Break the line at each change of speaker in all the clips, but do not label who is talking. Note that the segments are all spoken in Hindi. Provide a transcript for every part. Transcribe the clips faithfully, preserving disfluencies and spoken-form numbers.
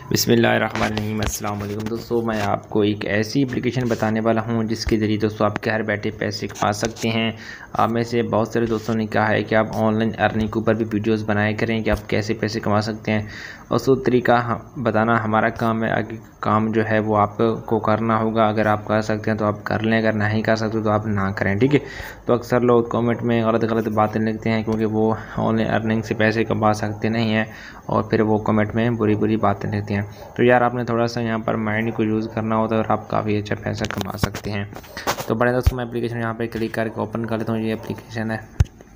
बिस्मिल्लाहिर्रहमानिर्रहीम। अस्सलाम वालेकुम दोस्तों, मैं आपको एक ऐसी एप्लीकेशन बताने वाला हूं जिसके ज़रिए दोस्तों आप घर बैठे पैसे कमा सकते हैं। आप में से बहुत सारे दोस्तों ने कहा है कि आप ऑनलाइन अर्निंग के ऊपर भी वीडियोस बनाया करें कि आप कैसे पैसे कमा सकते हैं, और सो तरीका बताना हमारा काम है। आगे काम जो है वो आपको करना होगा। अगर आप कर सकते हैं तो आप कर लें, अगर नहीं कर सकते तो आप ना करें, ठीक है। तो अक्सर लोग कमेंट में गलत गलत बातें लिखते हैं क्योंकि वो ऑनलाइन अर्निंग से पैसे कमा सकते नहीं हैं, और फिर वो कमेंट में बुरी बुरी बातें लिखते हैं। तो यार आपने थोड़ा सा यहाँ पर माइंड को यूज़ करना होता है और आप काफ़ी अच्छा पैसा कमा सकते हैं। तो बड़े दोस्तों, मैं एप्लीकेशन यहाँ पे क्लिक करके ओपन कर लेता हूँ। ये एप्लीकेशन है,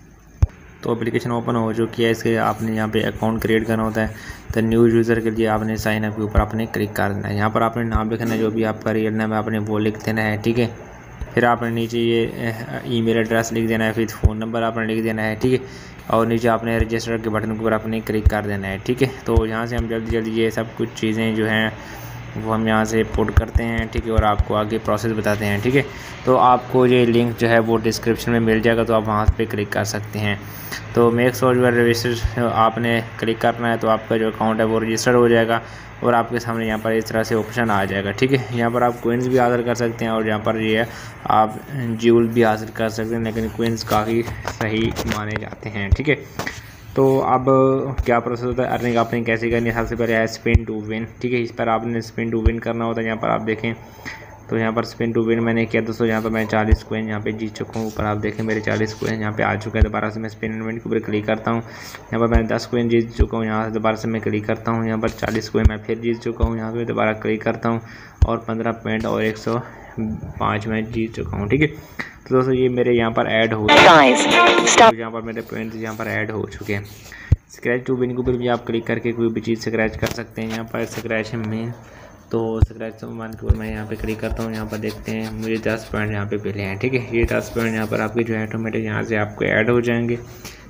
तो एप्लीकेशन ओपन हो चुकी है। इसके आपने यहाँ पे अकाउंट क्रिएट करना होता है। तो न्यू यूज़र के लिए आपने साइन अप के ऊपर आपने क्लिक कर देना है। यहाँ पर आपने नाम लिखना है, जो भी आपका रियल नाम है आपने वो लिख देना है, ठीक है। फिर आपने नीचे ये ईमेल एड्रेस लिख देना है, फिर फ़ोन नंबर आपने लिख देना है, ठीक है। और नीचे आपने रजिस्टर के बटन के ऊपर आपने क्लिक कर देना है, ठीक है। तो यहाँ से हम जल्दी जल्दी ये सब कुछ चीज़ें जो हैं वो हम यहाँ से पुट करते हैं, ठीक है, और आपको आगे प्रोसेस बताते हैं, ठीक है। तो आपको ये लिंक जो है वो डिस्क्रिप्शन में मिल जाएगा, तो आप वहाँ पे क्लिक कर सकते हैं। तो मेक श्योर यूर रजिस्टर आपने क्लिक करना है, तो आपका जो अकाउंट है वो रजिस्टर हो जाएगा और आपके सामने यहाँ पर इस तरह से ऑप्शन आ जाएगा, ठीक है। यहाँ पर आप कोइंस भी हासिल कर सकते हैं और यहाँ पर ये है आप ज्यूल भी हासिल कर सकते हैं, लेकिन कोइंस काफ़ी सही माने जाते हैं, ठीक है। तो अब क्या प्रोसेस होता है, अर्निंग आपने कैसे करनी है। सबसे पहले है स्पिन टू विन, ठीक है। इस पर आपने स्पिन टू विन करना होता है। यहाँ पर आप देखें तो यहाँ पर स्पिन टू विन मैंने किया दोस्तों। यहाँ पर मैं चालीस कोइन यहाँ पे जीत चुका हूँ। ऊपर आप देखें मेरे चालीस कोइन यहाँ पे आ चुका है। दोबारा से मैं स्पिन एंड विन के ऊपर क्लिक करता हूँ। यहाँ पर मैं दस कोइन जीत चुका हूँ। यहाँ से दोबारा से मैं क्लिक करता हूँ। यहाँ पर चालीस कोइन मैं फिर जीत चुका हूँ। यहाँ पर दोबारा क्लिक करता हूँ और पंद्रह पॉइंट और एक सौ पाँच मैं जीत चुका हूँ, ठीक है। तो दोस्तों ये मेरे यहाँ पर ऐड हो चुके हैं, यहाँ पर मेरे पॉइंट यहाँ पर ऐड हो चुके हैं। स्क्रैच टू विन के ऊपर भी आप क्लिक करके कोई भी चीज़ स्क्रैच कर सकते हैं। यहाँ पर स्क्रैच है मेन, तो स्क्रैच वन के ऊपर मैं यहाँ पे क्लिक करता हूँ। यहाँ पर देखते हैं मुझे दस पॉइंट यहाँ पे मिले हैं, ठीक है। ये दस पॉइंट यहाँ पर आपके जो है ऑटोमेटिक यहाँ से आपको ऐड हो जाएंगे।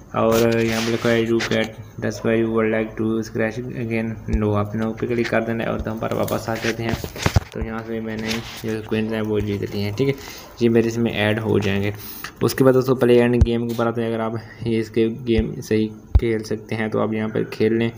और यहाँ पर लिखा है you get this by you would like to scratch again, no आप नो पे क्लिक कर देना है और हम पर वापस आ जाते हैं। तो यहाँ से मैंने जो क्विंस हैं वो जीत लिए हैं, ठीक है। ये मेरे इसमें ऐड हो जाएंगे। उसके बाद दोस्तों प्ले एंड गेम के ऊपर आते हैं। अगर आप ये इसके गेम सही खेल सकते हैं तो आप यहाँ पर खेल लें,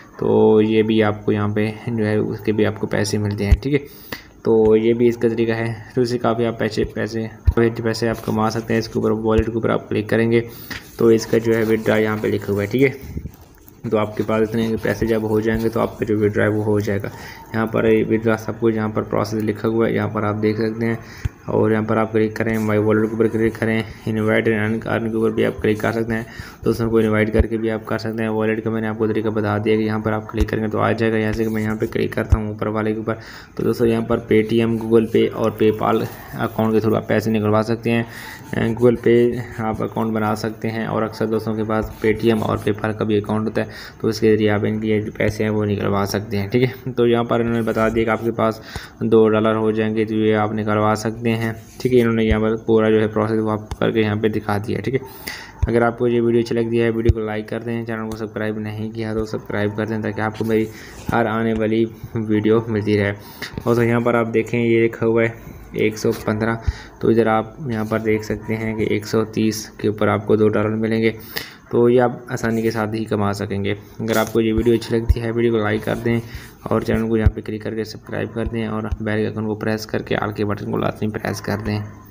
तो ये भी आपको यहाँ पे जो है उसके भी आपको पैसे मिलते हैं, ठीक है। तो ये भी इसका तरीका है। तो इससे काफ़ी आप पैसे पैसे पैसे आप कमा सकते हैं। इसके ऊपर वॉलेट के ऊपर आप क्लिक करेंगे तो इसका जो है विड्रॉ यहाँ पे लिखा हुआ है, ठीक है। तो आपके पास इतने पैसे जब हो जाएंगे तो आपका जो विड्रॉ है वो हो जाएगा। यहाँ पर विड्रॉ सब कुछ यहाँ पर प्रोसेस लिखा हुआ है, यहाँ पर आप देख सकते हैं। और यहाँ पर आप क्लिक करें, माई वॉलेट के ऊपर क्लिक करें, इनवाइट एंड अर्न के ऊपर भी आप क्लिक कर सकते हैं। दोस्तों को इनवाइट करके भी आप कर सकते हैं। वॉलेट का मैंने आपको तरीका बता दिया कि यहाँ पर आप क्लिक करेंगे तो आ जाएगा। यहाँ से मैं यहाँ पे क्लिक करता हूँ ऊपर वाले के ऊपर, तो दोस्तों यहाँ पर पेटीएम, गूगल पे और पेपाल अकाउंट के थ्रू आप पैसे निकलवा सकते हैं। गूगल पे आप अकाउंट बना सकते हैं, और अक्सर दोस्तों के पास पेटीएम और पेपाल का भी अकाउंट होता है, तो इसके ज़रिए आप इनके जो पैसे हैं वो निकलवा सकते हैं, ठीक है। तो यहाँ पर इन्होंने बता दिया कि आपके पास दो डॉलर हो जाएंगे तो ये आप निकलवा सकते हैं, ठीक है। इन्होंने यहाँ पर पूरा जो है प्रोसेस वो आपको करके यहाँ पे दिखा दिया, ठीक है। अगर आपको ये वीडियो अच्छा लग दिया है, वीडियो को लाइक कर दें। चैनल को सब्सक्राइब नहीं किया तो सब्सक्राइब कर दें, ताकि आपको मेरी हर आने वाली वीडियो मिलती रहे। और तो यहाँ पर आप देखें ये लिखा हुआ है एक सौ पंद्रह, तो इधर आप यहाँ पर देख सकते हैं कि एक सौ तीस के ऊपर आपको दो डॉलर मिलेंगे। तो ये आप आसानी के साथ ही कमा सकेंगे। अगर आपको ये वीडियो अच्छी लगती है, वीडियो को लाइक कर दें और चैनल को यहाँ पे क्लिक करके सब्सक्राइब कर दें, और बेल आइकन को प्रेस करके आल के बटन को लाजमी प्रेस कर दें।